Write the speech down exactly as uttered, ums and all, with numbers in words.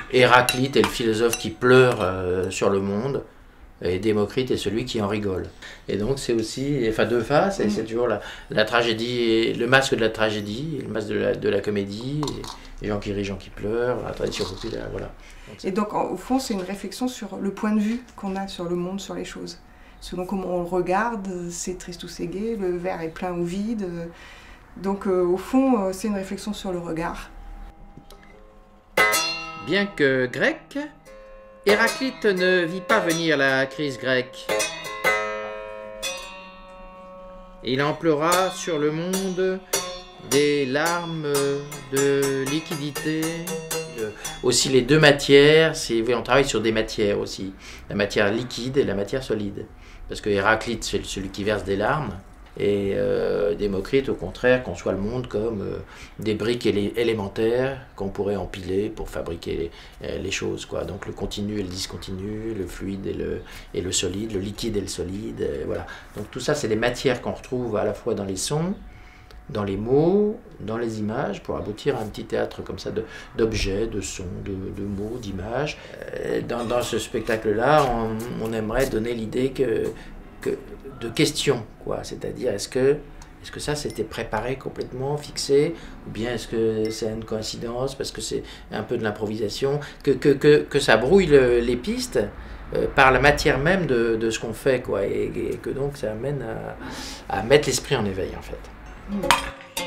Héraclite est le philosophe qui pleure euh, sur le monde, et Démocrite est celui qui en rigole. Et donc c'est aussi, enfin deux faces, et c'est toujours la, la tragédie, le masque de la tragédie, le masque de la, de la comédie, et, et gens qui rient, gens qui pleurent, la tradition populaire, voilà. Donc, et donc en, au fond c'est une réflexion sur le point de vue qu'on a sur le monde, sur les choses. Selon comment on le regarde, c'est triste ou c'est gai, le verre est plein ou vide. Donc euh, au fond euh, c'est une réflexion sur le regard. Bien que grec, Héraclite ne vit pas venir la crise grecque. Il en pleura sur le monde des larmes de liquidité. Aussi les deux matières, on travaille sur des matières aussi, la matière liquide et la matière solide. Parce que Héraclite, c'est celui qui verse des larmes, et euh, Démocrite, au contraire, conçoit le monde comme euh, des briques élé élémentaires qu'on pourrait empiler pour fabriquer les, euh, les choses, quoi. Donc le continu et le discontinu, le fluide et le, et le solide, le liquide et le solide, et voilà. Donc tout ça, c'est des matières qu'on retrouve à la fois dans les sons, dans les mots, dans les images, pour aboutir à un petit théâtre comme ça d'objets, de, de sons, de, de mots, d'images. Dans, dans ce spectacle-là, on, on aimerait donner l'idée que, que de questions, quoi. C'est-à-dire, est-ce que, est-ce que ça c'était préparé complètement, fixé, ou bien est-ce que c'est une coïncidence, parce que c'est un peu de l'improvisation, que, que, que, que ça brouille le, les pistes euh, par la matière même de, de ce qu'on fait, quoi, et, et que donc ça amène à, à mettre l'esprit en éveil, en fait. Mmh.